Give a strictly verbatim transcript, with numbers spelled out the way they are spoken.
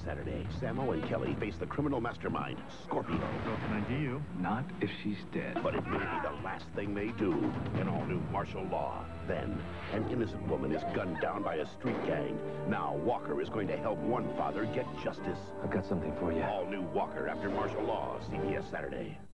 Saturday, Samo and Kelly face the criminal mastermind, Scorpio. What can I do you? Not if she's dead. But it may be the last thing they do in all-new martial law. Then, an innocent woman is gunned down by a street gang. Now, Walker is going to help one father get justice. I've got something for you. All-new Walker after martial law, C B S Saturday.